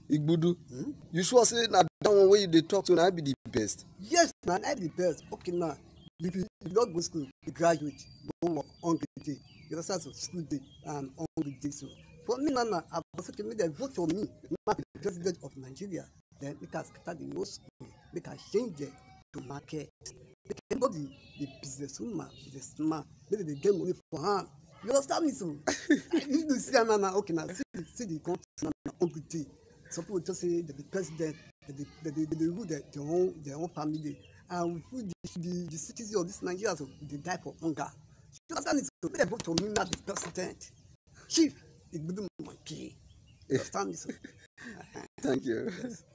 igbudu. You sure say na that one wey you dey talk to na be the best? Yes, na I be the best. Okay, now if you don't go school, you graduate, go work on the day. You start to school day and on the day. So for me, now I was okay. Make them vote for me. Now the president of Nigeria. Then we can start the whole school. We can change it to market. Everybody, the businesswoman, businessman, maybe they get money for hand. You understand me? So if you see now, okay, now see the country now on the day. Some people just say that the president, they rule their own family, and who the citizens of this Nigeria, so they die for hunger. You understand it? So they vote for me now, the president, chief, igbudu monkey. You understand me? So, Thank you. yes.